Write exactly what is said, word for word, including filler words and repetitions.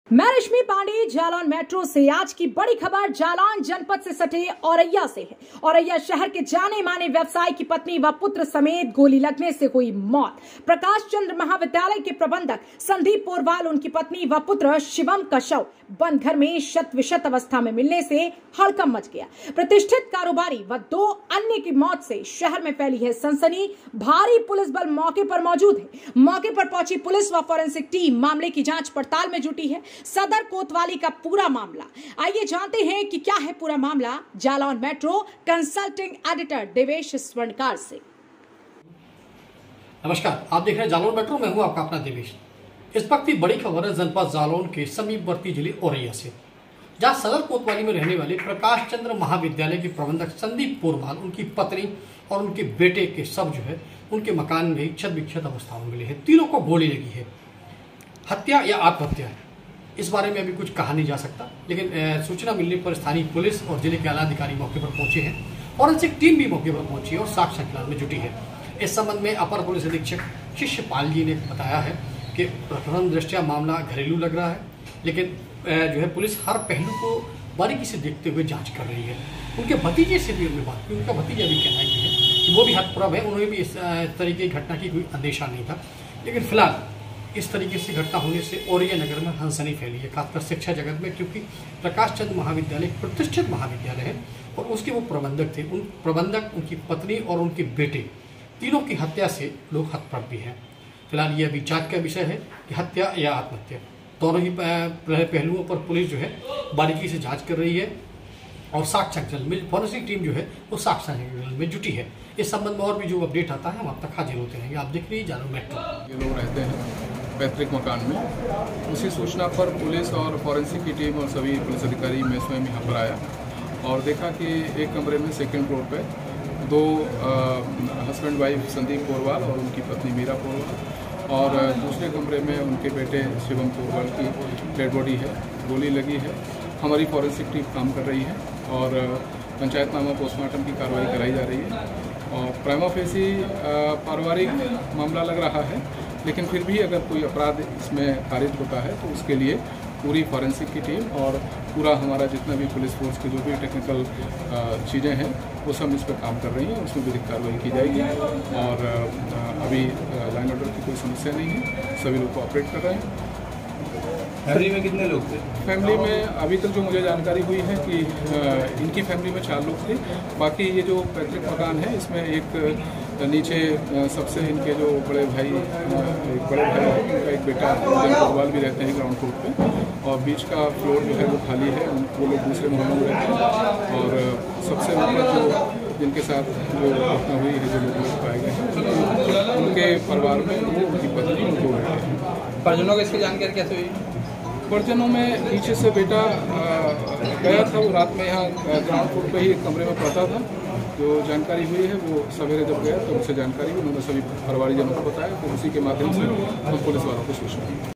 मैं रश्मि पांडे जालौन मेट्रो से। आज की बड़ी खबर जालौन जनपद से सटे औरैया से है। औरैया शहर के जाने माने व्यवसायी की पत्नी व पुत्र समेत गोली लगने से हुई मौत। प्रकाश चंद्र महाविद्यालय के प्रबंधक संदीप पोरवाल, उनकी पत्नी व पुत्र शिवम का शव बंद घर में शत विशत अवस्था में मिलने से हड़कंप मच गया। प्रतिष्ठित कारोबारी व दो अन्य की मौत से शहर में फैली है सनसनी। भारी पुलिस बल मौके पर मौजूद है। मौके पर पहुंची पुलिस व फॉरेंसिक टीम मामले की जांच पड़ताल में जुटी है। सदर कोतवाली का पूरा मामला, आइए जानते हैं कि क्या है पूरा मामला। Jalaun metro consulting editor Devesh Swarnkar से। नमस्कार, आप देख रहे हैं जालौन मेट्रो। मैं हूं आपका अपना देवेश। इस वक्त की बड़ी खबर है जनपद जालौन के समीपवर्ती जिले औरैया से, जहां सदर कोतवाली में रहने वाले प्रकाश चंद्र महाविद्यालय के प्रबंधक संदीप पोरवाल, उनकी पत्नी और उनके बेटे के शव जो है उनके मकान में क्षत विक्षत अवस्था में मिले हैं। तीनों को गोली लगी है। हत्या या आत्महत्या है, इस बारे में अभी कुछ कहा नहीं जा सकता, लेकिन सूचना मिलने पर स्थानीय पुलिस और जिले के आला अधिकारी मौके पर पहुंचे हैं। फॉरेंसिक टीम भी मौके पर पहुंची है और साक्ष्य संकलन में जुटी है। इस संबंध में अपर पुलिस अधीक्षक शिष्यपाल जी ने बताया है कि प्रथम दृष्टया मामला घरेलू लग रहा है, लेकिन जो है पुलिस हर पहलू को बारीकी से देखते हुए जांच कर रही है। उनके भतीजे से भी उनमें बात की। उनका भतीजा भी कहना है कि वो भी हतप्रभ है, उन्होंने भी इस तरीके की घटना की कोई अंदेशा नहीं था। लेकिन फिलहाल इस तरीके से घटना होने से औरैया नगर में हंसनी फैली है, खासकर शिक्षा जगत में, क्योंकि प्रकाश चंद्र महाविद्यालय प्रतिष्ठित महाविद्यालय है और उसके वो प्रबंधक थे। उन प्रबंधक, उनकी पत्नी और उनके बेटे, तीनों की हत्या से लोग हतप्रभ भी हैं। फिलहाल ये अभी जांच का विषय है कि हत्या या आत्महत्या। दोनों ही पहलुओं पर पुलिस जो है बारीकी से जांच कर रही है और साक्ष्य संकलन में फॉरेंसिक टीम जो है वो साक्ष्य संकलन में जुटी है। इस संबंध में और भी जो अपडेट आता है हम आप तक हाजिर होते रहेंगे। आप देख रहे हैं जालौन मेट्रो। ये लोग रहते हैं पैतृक मकान में। उसी सूचना पर पुलिस और फॉरेंसिक की टीम और सभी पुलिस अधिकारी मैं स्वयं यहाँ पर आया और देखा कि एक कमरे में सेकंड फ्लोर पे दो हस्बैंड वाइफ संदीप पोरवाल और उनकी पत्नी मीरा पोरवाल और दूसरे कमरे में उनके बेटे शिवम पोरवाल की डेड बॉडी है, गोली लगी है। हमारी फॉरेंसिक टीम काम कर रही है और पंचायतनामा पोस्टमार्टम की कार्रवाई कराई जा रही है और प्राइमा फेसी पारिवारिक मामला लग रहा है, लेकिन फिर भी अगर कोई अपराध इसमें खारिज होता है तो उसके लिए पूरी फॉरेंसिक की टीम और पूरा हमारा जितना भी पुलिस फोर्स की जो भी टेक्निकल चीज़ें हैं वो सब इस पर काम कर रही हैं। उसमें विधिक कार्रवाई की जाएगी और अभी लाइन ऑर्डर की कोई समस्या नहीं है, सभी लोग कोऑपरेट कर रहे हैं। फैमिली में कितने लोग थे? फैमिली में अभी तक जो मुझे जानकारी हुई है कि इनकी फैमिली में चार लोग थे। बाकी ये जो पैतृक मकान है इसमें एक नीचे सबसे इनके जो बड़े भाई, एक बड़े भाई है, उनका एक बेटा पोरवाल भी रहते हैं ग्राउंड फ्लोर पे और बीच का फ्लोर जो है वो खाली है, वो लोग दूसरे मोहल्ले में रहते हैं और सबसे ऊपर जो जिनके साथ जो घटना हुई है, जो लोग पाए गए हैं, उनके परिवार में वो उनकी पत्नी उनको रहते हैं। परिजनों को इसकी जानकारी कैसे हुई? परिजनों में नीचे से बेटा गया था, वो रात में यहाँ ग्राउंड फ्लोर पे ही एक कमरे में पड़ता था। जो जानकारी हुई है वो सवेरे जब गया तो उनसे जानकारी उन्होंने सभी परिवारजनों को बताया, तो उसी के माध्यम से हम पुलिस वालों को सूचना दी।